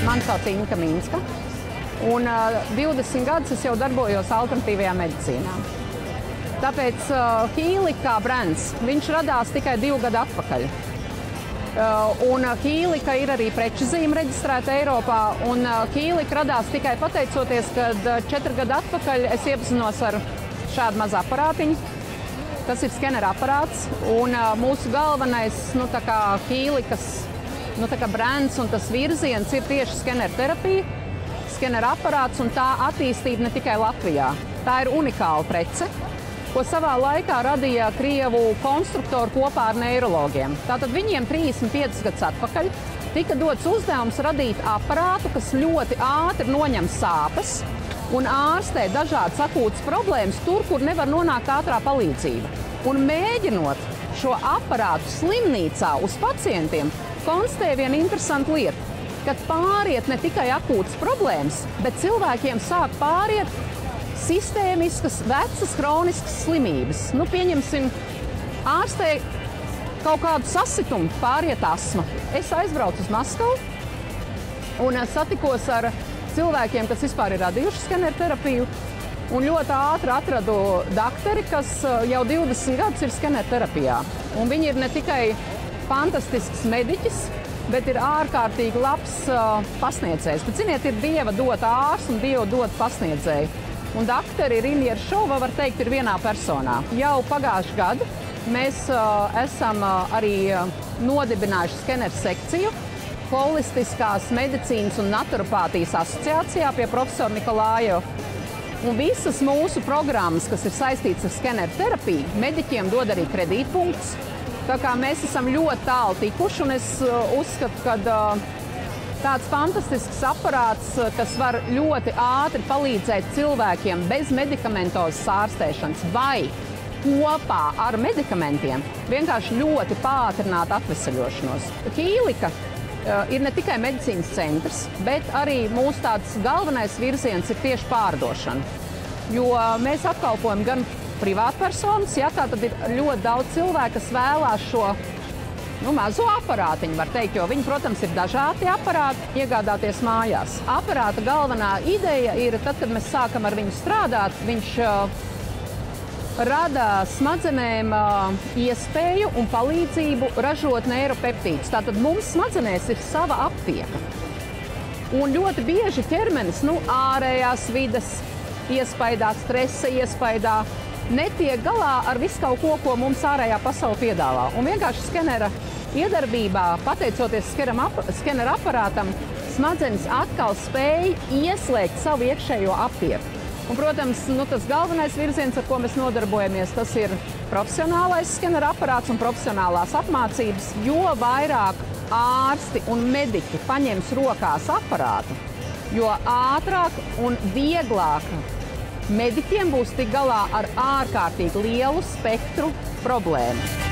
Mani sauc Inka Minska, un 20 gadus es jau darbojos alternatīvajā medicīnā. Tāpēc Healic kā brands, viņš radās tikai 2 gadu atpakaļ. Un Healic ir arī preču zīme reģistrēta Eiropā, un Healic radās tikai pateicoties, kad 4 gadu atpakaļ es iepazinos ar šādu mazu aparātiņu. Tas ir skenera aparāts, un mūsu galvenais, Healicas, brands un tas virziens ir tieši skenera terapija, skenera aparāts un tā attīstība ne tikai Latvijā. Tā ir unikāla prece, ko savā laikā radīja Krievu konstruktori kopā ar neirologiem. Tātad viņiem 35 gadus atpakaļ tika dots uzdevums radīt aparātu, kas ļoti ātri noņem sāpes un ārstē dažādas akūtas problēmas tur, kur nevar nonākt ātrā palīdzība. Un mēģinot šo aparātu slimnīcā uz pacientiem, konstatēja viena interesanta lieta, kad pāriet ne tikai akūtas problēmas, bet cilvēkiem sāk pāriet sistēmiskas, vecas, hroniskas slimības. Pieņemsim, ārstē kaut kādu sasitumu, pāriet asma. Es aizbraucu uz Maskavu un satikos ar cilvēkiem, kas vispār ir radījuši skeneru terapiju, un ļoti ātri atradu dakteri, kas jau 20 gadus ir skeneru terapijā. Un viņi ir ne tikai fantastisks mediķis, bet ir ārkārtīgi labs pasniedzējs. Bet, ziniet, ir Dieva dota ārsts un Dieva dota pasniedzēji. Un dakteri Rinjera Šova, var teikt, ir vienā personā. Jau pagājuši gadu mēs esam arī nodibinājuši skeneru sekciju Holistiskās medicīnas un naturopātijas asociācijā pie profesora Nikolājeva. Un visas mūsu programmas, kas ir saistītas ar skeneru terapiju, mediķiem dod arī kredītpunktus. Tā kā mēs esam ļoti tālu tikuši, un es uzskatu, ka tāds fantastisks aparāts, kas var ļoti ātri palīdzēt cilvēkiem bez medikamentozes ārstēšanas vai kopā ar medikamentiem, vienkārši ļoti pātrināt atveseļošanos. Healica ir ne tikai medicīnas centrs, bet arī mūsu tāds galvenais virziens ir tieši pārdošana. Jo mēs apkalpojam gan privātpersonas, tātad ir ļoti daudz cilvēku, kas vēlās šo mazo aparātiņu, var teikt, jo viņi, protams, ir dažādi aparāti, iegādāties mājās. Aparāta galvenā ideja ir, tad, kad mēs sākam ar viņu strādāt, viņš rada smadzenēm iespēju un palīdzību ražot neiropeptīdus. Tātad mums smadzenēs ir sava aptieka. Un ļoti bieži ķermenis, ārējās vides iespaidā, stresa iespaidā, netiek galā ar visu kaut ko mums ārējā pasaule piedāvā. Un vienkārši skenera iedarbībā, pateicoties skenera aparātam, smadzenes atkal spēja ieslēgt savu iekšējo aptieku. Un, protams, tas galvenais virziens, ar ko mēs nodarbojamies, tas ir profesionālais skenera aparāts un profesionālās apmācības. Jo vairāk ārsti un mediķi paņems rokās aparātu, jo ātrāk un vieglāk mediķiem būs tik galā ar ārkārtīgi lielu spektru problēmu.